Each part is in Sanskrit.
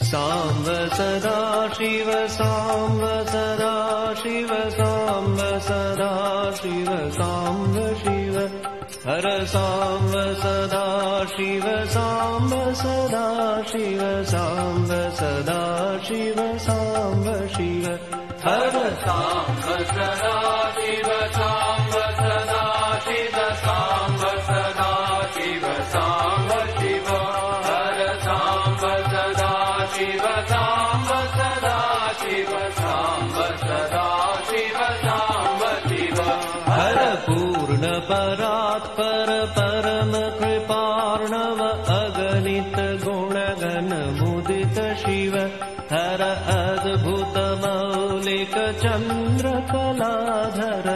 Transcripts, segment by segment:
साम्ब सदा शिव साम्ब सदा शिव साम्ब सदा शिव साम्ब शिव हर साम्ब सदा शिव साम्ब सदा शिव साम्ब सदा शिव साम्ब शिव हर साम्ब सदा शिव साम्ब सदा शिव साम्ब सदा शिव साम्ब शिव हर साम्ब सदा शिव साम्ब सदा शिव साम्ब सदा शिव साम्ब शिव हर पूर्ण परात्पर परम कृपार्णव अगणित गुणगण मुदित शिव हर अद्भुत मौलिक चंद्र कलाधर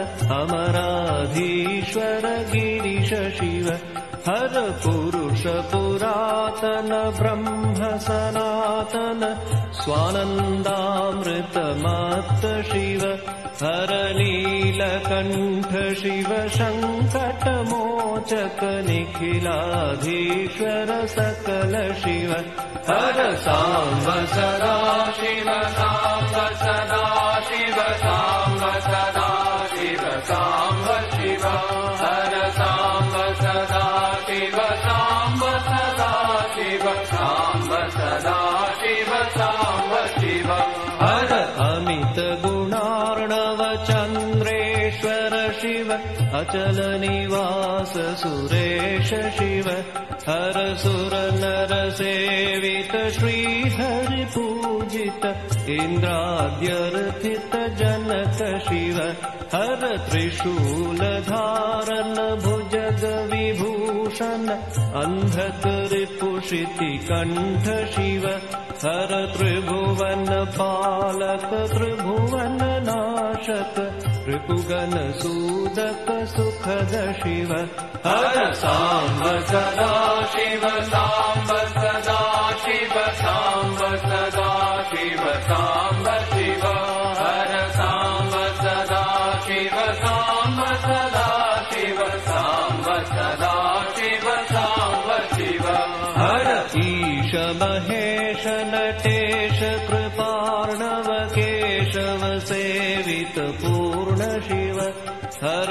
अमराधीश्वर गिरीश शिव हर पुरुष पुरातन ब्रह्म सनातन स्वानंदामृत मत्त शिव हर नीलकंठ शिव संकट मोचक निखिलाधीश्वर सकल शिव हर साम्ब सदा शिव साम्ब सदा शिव साम्ब सदा शिव साम्ब शिव हर साम्ब सदा शिव साम्ब सदा शिव साम्ब सदा शिव साम्ब शिव हर अमित गुणार्णव चंद्रेश्वर शिव अचल निवास सुरेश शिव हर सुर नर सेवित श्रीहरि पूजित इंद्राद्यर्थित जनक शिव हर त्रिशूल धारन भुजग विभूषण अंधक रिपुषिति कंठ शिव हर त्रिभुवन पालक त्रिभुवन नाशक त्रिपुगन सूदक सुखद शिव हर साम्ब सदा शिव साम्ब सदा शिव साम्ब सदा शिव साम्ब शिव हर साम्ब सदा शिव साम्ब सदा शिव साम्ब सदा शिव साम्ब शिव हर ईश महेश नटेश कृपार्णव केशव सेवित पूर्ण शिव हर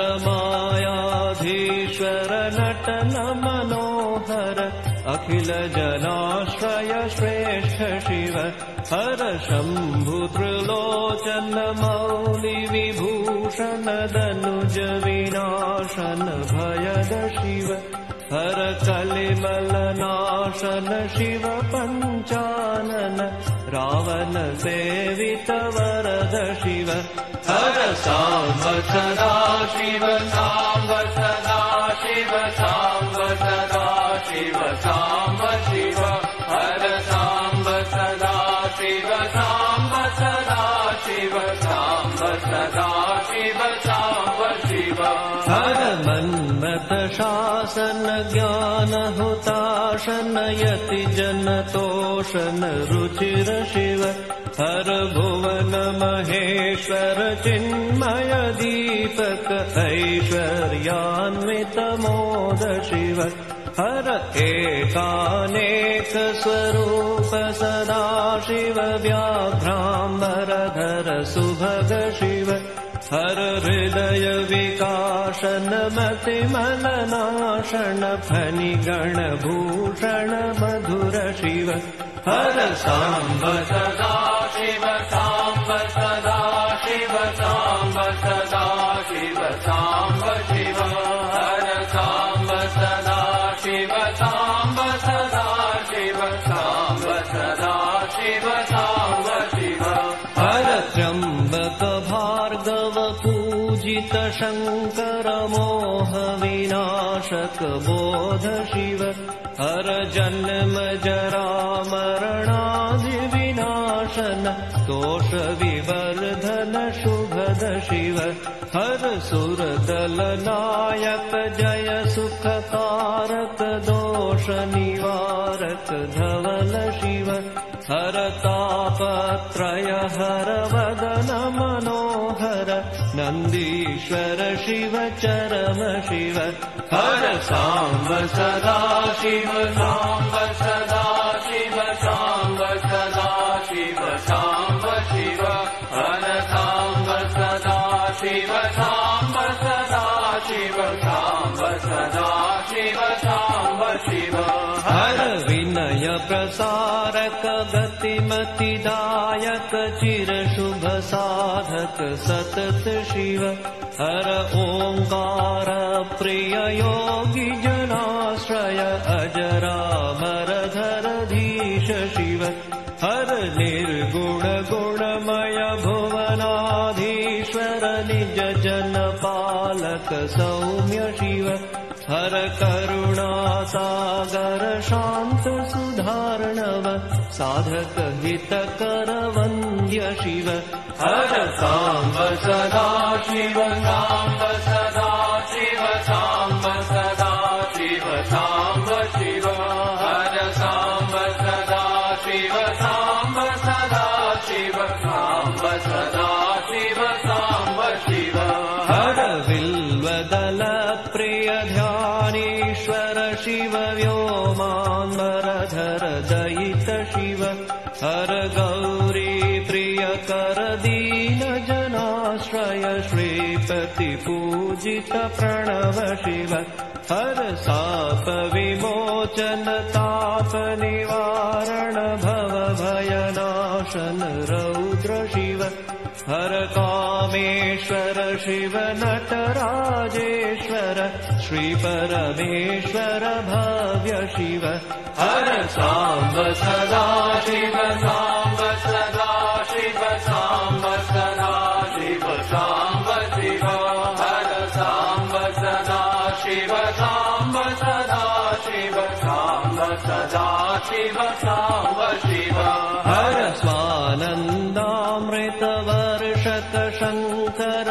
मायाधीश्वर नटन मनोहर अखिल जनाश्रय श्रेष्ठ शिव हर शंभु त्रिलोचन मौलि विभूषण दनुज विनाशन भयद शिव हर कलिमल नाशन शिव पंचानन रावण सेवित वरद शिव हर साम्ब सदा शिव साम्ब सदा शिव साम्ब सदा शिव साम्ब शिव हर साम्ब सदा शिव साम्ब सदा शिव साम्ब सदा शिव साम्ब शिव हर मन्मथ शासन ज्ञान हुताशन यति जन तोषण रुचिर शिव हर भुवन महेश्वर चिन्मय दीपक ऐश्वर्यान्वित मोद शिव हर एकानेक स्वरूप सदा शिव व्याघ्राम्बरधर सुभग शिव हर हृदय विकाशन मतिमल नाशन फणिगण भूषण मधुर शिव हर साम्ब सदा शिव साम्ब सदा शिव साम्ब सदा शिव साम्ब शिव हर साम्ब सदा शिव साम्ब सदा शिव साम्ब सदा शिव साम्ब शिव हर त्र्यंबक भार्गव पूजित शंकर मोह विनाशक बोध शिव हर जन्म जरा मरणादि विनाशन दोष विवर्धन शुभद शिव हर सुरदल नायक जय सुखकारक दोष निवारक धवल शिव हर तापत्रय हर वदन मनोहर नंदीश्वर शिव चरम शिव हर साम्ब सदा शिव साम्ब सदा शिव साम्ब सदा तारक गतिमतिदायक चिर शुभ साधक सतत शिव हर ओंकार प्रिय योगी जनाश्रय अजरामर धरधीश शिव हर निर्गुण गुणमय भुवनाधीश्वर निज जन पालक सौम्य शिव हर करुणा सागर शांत सुधार्णव साधक हितकर वन्द्य Shiva Hara Samba Sadashiva Samba Sadashiva Samba Sadashiva Samba Shiva Hara Samba Sadashiva Samba Sadashiva Samba Sadashiva Samba Shiva हर विल्वदल प्रिय ध्यानीश्वर शिव व्योमाम्बरधर दयित शिव हर गौरी प्रिय कर दीन जनाश्रय श्रीपति पूजित प्रणव शिव हर साप विमोचन ताप निवारण भव भयनाशन रौद्र शिव हर कामेश्वर शिव नटराजेश्वर श्री परमेश्वर भव्य Shiva Hara Samba Sadashiva Samba Sadashiva Samba Sadashiva Samba Shiva Hara Samba Sadashiva Samba Sadashiva Samba Sadashiva Samba Shiva हर स्वानन्दामृत वर्षक शंकर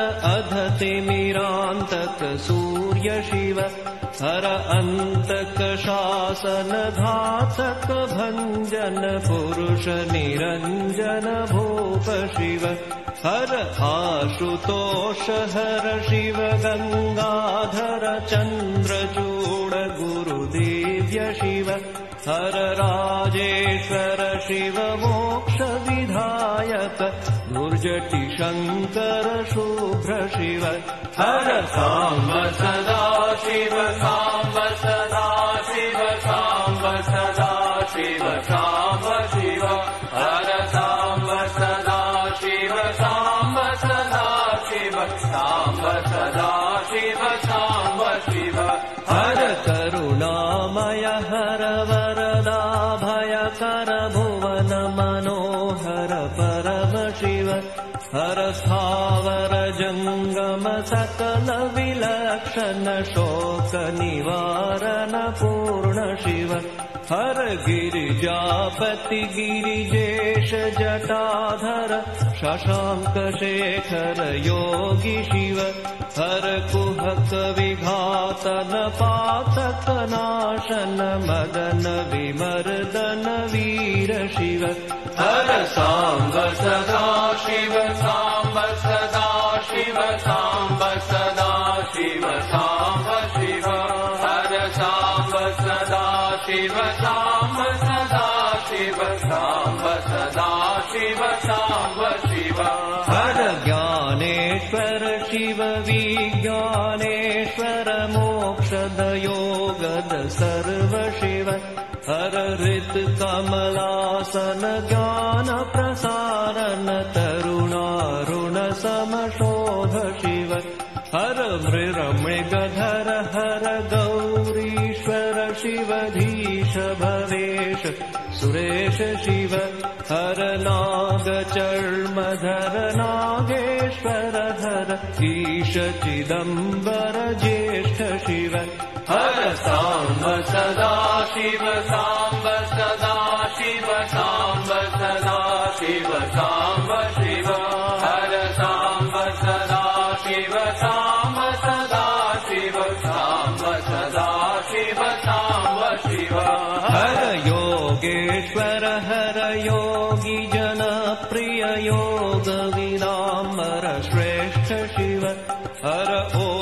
अधतिमिरान्तक सूर्य शिव हर अन्तक शासन घातक भंजन पुरुष निरंजन भूप शिव हर आशुतोष हर शिव गंगाधर चंद्रचूड गुरुदेव्य शिव हर राजेश्वर शिव मोक्ष विधायक दुर्जटि शंकर शुभ्र Shiva Hara Samba Sadashiva Samba Sadashiva Samba Sadashiva Samba Shiva Hara Samba Sadashiva Samba Sadashiva Samba Sadashiva Samba Shiva हर करुणामय हर वरदा भयकर भुवन मनोहर परम शिव हर स्थावर जंगम सकल विलक्षण शोक निवारण पूर्ण शिव हर गिरिजापति गिरिजेश जटाधर शशांक शेखर योगी शिव हर कुहक विघातन पातक नाशन मदन विमर्दन वीर Shiva Hara Samba Sadashiva Samba Sadashiva Samba Sadashiva Samba Shiva Hara Samba Sadashiva Samba Sadashiva Samba Sadashiva Samba Shiva हर ज्ञानेश्वर शिव विज्ञानेश्वर मोक्षद योगद सर्व शिव हर ऋत कमलासन ज्ञान प्रसारण तरुणारुण समशोध शिव हर मृगधर हर गौरीश्वर शिवधीश भवेश सुरेश शिव हर नाग चर्मधर नागेश्वर धर ईश चिदंबर ज्येष्ठ Shiva Hara Samba Sadashiva Samba Sadashiva Samba Sadashiva Samba Shiva Hara Samba Sadashiva Samba Sadashiva Samba Sadashiva Samba Shiva हर योगेश्वर हर योगी जन प्रिय योग विलाम्बर श्रेष्ठ शिव हर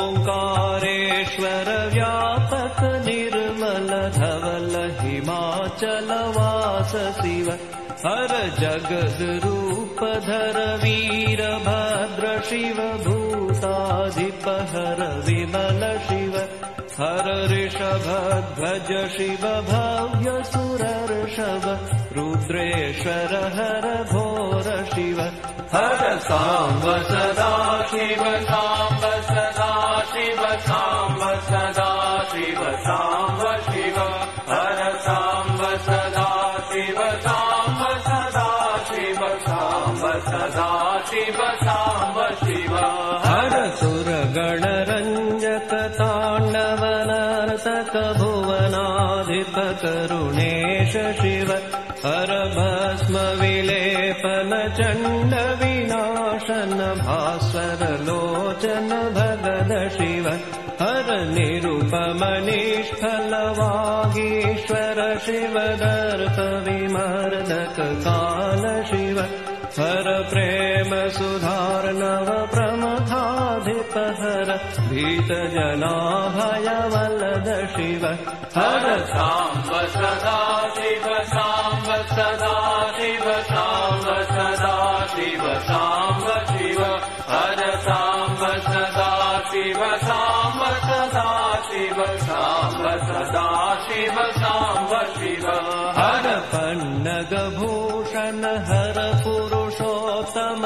ओंकारेश्वर व्यापक निर्मल धवल हिमाचल वास शिव हर जगद रूप धर वीर भद्र शिव भूताधिप हर विमल शिव हर ऋषभ ध्वज शिव भव्य सुरर्षभ रुद्रेश्वर हर घोर Shiva Hara Samba Sadashiva Samba Sadashiva Samba Sadashiva Samba Shiva Hara Samba Sadashiva Samba Sadashiva Samba Sadashiva Samba Shiva हर सुर गण रंजक तांडव नर्तक भुवनाधिप करुणेश शिव हर भस्म विलेपन चंड विनाशन भास्वर लोचन भगद शिव हर निरुपम निष्फल वागीश्वर शिव दर्प विमर्दक काल शिव हर प्रेम सुधार्णव प्रमथाधिप हर भीत जना भय वलद Shiva Hara Samba Sadashiva Samba Sadashiva Samba Sadashiva Samba Shiva Hara Samba Sadashiva Samba Sadashiva Samba Sadashiva Samba Shiva हर पन्नग भूषण हर पुरुषोत्तम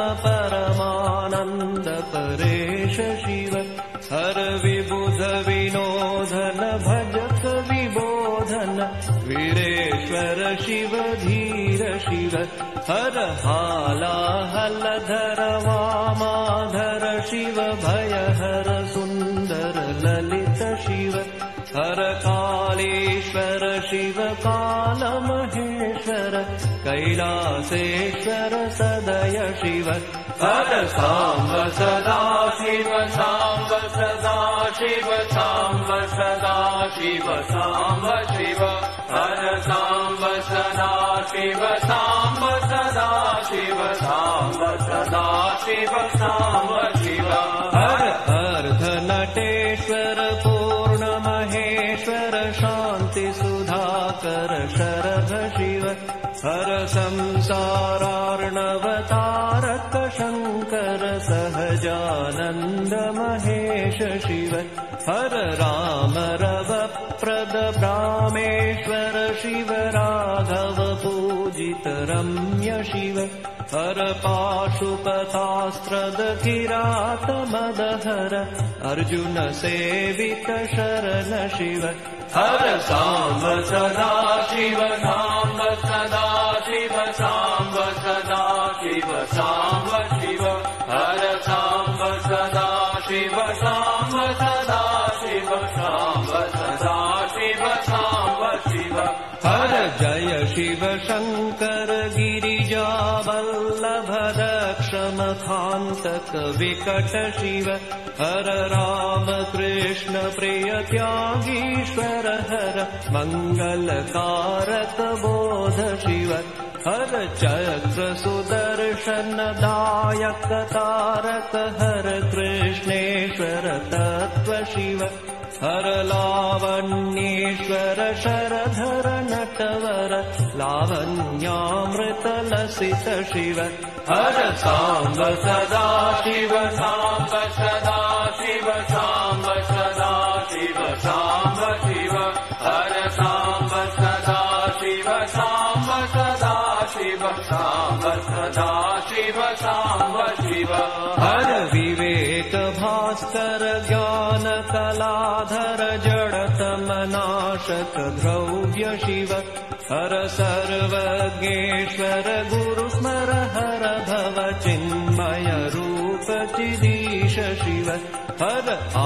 परमानंद परेश शिव हर विबुध विनोदन भजक विबोधन वीरेश्वर शिव धीर शिव हर हाला हलधर वामाधर शिव भय हर सुंदर ललित शिव हर कालेश्वर शिव काल Maheshwar कैलासेश्वर सदय Shiva Hara Samba Sadashiva Samba Sadashiva Samba Sadashiva Samba Shiva Hara Samba Sadashiva Samba Sadashiva Samba Sadashiva Samba Shiva हर अर्ध नटेश्वर पूर्ण महेश्वर शांति सुधाकर शरद शिव हर संसारार्णव तारक शंकर सहजानंद महेश शिव हर राम रव प्रद ब्राह्मेश्वर शिव राघव पूजित रम्य शिव हर पाशुपतास्त्रद किरात मदहर अर्जुन सेवित शरण Shiva Hara Samba Sadashiva Samba Sadashiva Samba Sadashiva Samba Shiva Hara Samba Sadashiva Samba Sadashiva Samba Sadashiva Samba Shiva हर जय शिव शंकर गिरिजा वल्लभ दक्षमखान्तक विकट शिव हर राम कृष्ण प्रिय त्यागीश्वर हर मंगलकारक बोध शिव हर चक्र सुदर्शन दायक तारक हर कृष्णेश्वर तत्व शिव हर लावण्येश्वर शरधर Natwar लावण्यामृत Lasith Shiva Hara Samba Sadashiva Samba Sadashiva Samba Sadashiva Samba Shiva Hara Samba Sadashiva Samba Sadashiva Samba Sadashiva Samba Shiva हर विवेक भास्कर ज्ञान कलाधर जड़तम नाशक द्रव्य शिव हर सर्वज्ञेश्वर गुरु स्मर हर भव चिन्मय रूप चिदीश शिव हर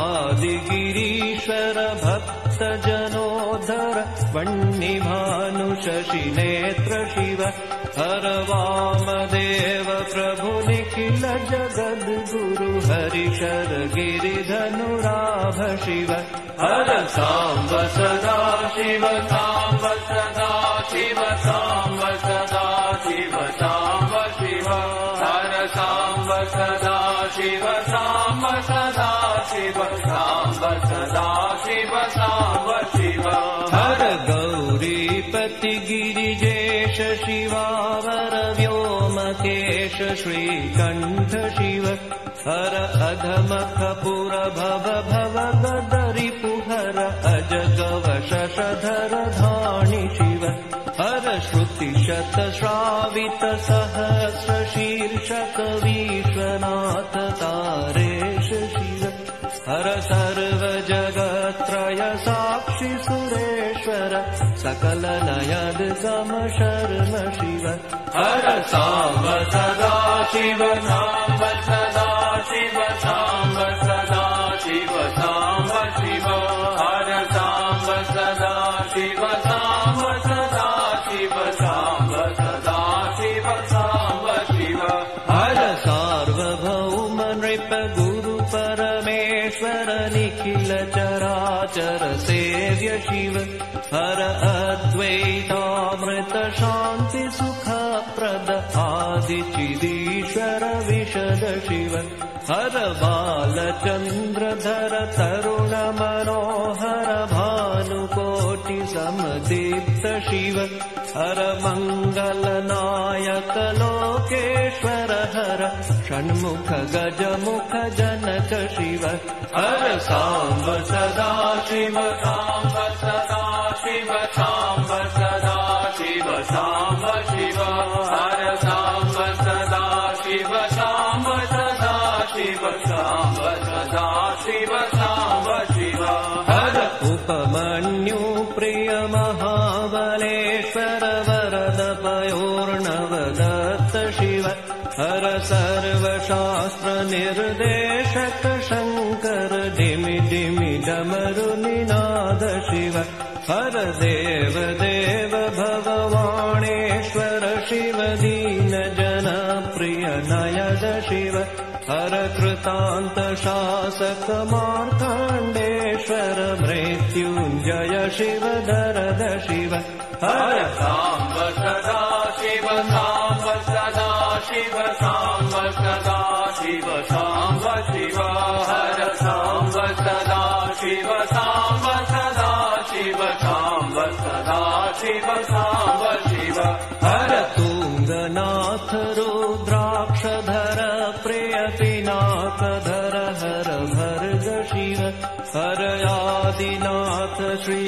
आदिगिरीश्वर भक्त जनोधर वह्निभानु शशि नेत्र शिव हर वामदेव प्रभु निखिल जगद गुरु हरिशर गिरिधनुराभ Shiva Hara Samba Sadashiva Samba Sadashiva Samba Sadashiva Samba Shiva Hara Samba Sadashiva Samba Sadashiva Samba Sadashiva Samba Shiva हर गौरीपति गिरिजेश शिवावर व्योमकेश श्रीकंठ शिव हर अधमख पुर भव भव गदरिपु हर अजगव शशधर धाणि शिव हर श्रुतिशतश्रावित सहस्रशीर्षक विश्वनाथ तारेश शिव हर सर्वजगत्त्रय साक्षि सुरेश्वर सकल नयनगम शर्म Shiva Hara Samba Sadashiva Samba Sadashiva Samba Sadashiva Samba Shiva Hara Samba Sadashiva Samba Sadashiva Samba Sadashiva Samba Shiva हर सार्वभौम नृप गुरु परमेश्वर निखिल चराचर सेव्य शिव हर अद्वैतामृत शान्ति सुख प्रद आदि चिदीश्वर विशद शिव हर बालचन्द्रधर तरुण मनोहर भानुकोटि समदीप्त शिव हर मंगलनायक लोकेश्वर हर षण्मुख गजमुख जनक Shiva Hara Samba Sadashiva Samba Sadashiva Samba Sadashiva Samba Shiva Hara Samba Sadashiva Samba Sadashiva Samba Sadashiva Samba Shiva हर उपमन्यु प्रिय महाबलेश्वर वरद पयोर्णव दत्त शिव हर सर्वशास्त्र निर्देशक शंकर डिमि डिमि डमरु निनाद शिव हर देव देव भगवाणेश्वर शिव दीन जन प्रिय नयद शिव हर कृतांत शासक मार्कण्डेश्वर मृत्युंजय शिव दरद Shiva Hara Samba Sadashiva Samba Sadashiva Samba Sadashiva Samba Shiva Hara Samba Sadashiva Samba Sadashiva Samba Sadashiva Samba Shiva हर तुंगनाथ रुद्राक्षधर प्रिय पिनाकधर हर भर्ग शिव हर आदिनाथ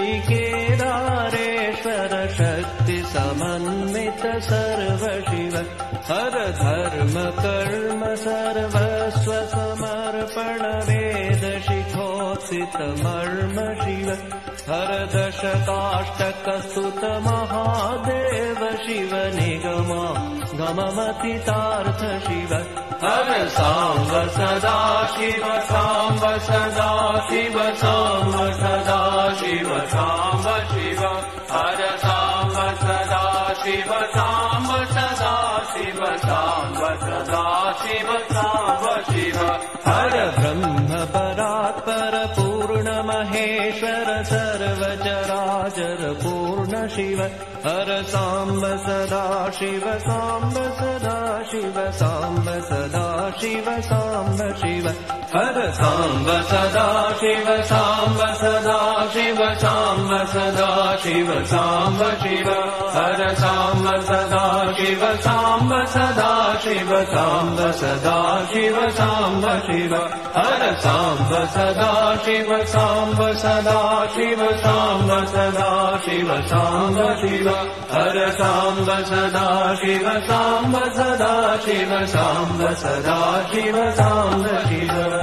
श्रीकेदारेश्वर शक्ति समन्वित सर्व शिव हर धर्म कर्म सर्वस्व समर्पण वेद शिखोत्सित मर्म शिव हर दशकाष्टक सुत महादेव शिव निगमा गममतितार्थ Shiva Hara Samba Sadashiva Samba Sadashiva Samba Sadashiva Samba Shiva Hara Samba Sadashiva Samba Sadashiva Samba Sadashiva Samba Shiva हर ब्रह्म परात्पर पूर्ण महेश्वर सर्व चराचर पूर्ण Shiva Hara Samba Sadashiva Samba Sadashiva Samba Sadashiva Samba Shiva Hara Samba Sadashiva Samba Sadashiva Samba Sadashiva Samba Shiva Hara Samba Sadashiva Samba Sadashiva Samba Sadashiva Samba Shiva Hara Samba Sadashiva Samba Sadashiva Samba Sadashiva Samba Shiva Hara Samba Sadashiva Samba Sadashiva Samba Sadashiva Samba Shiva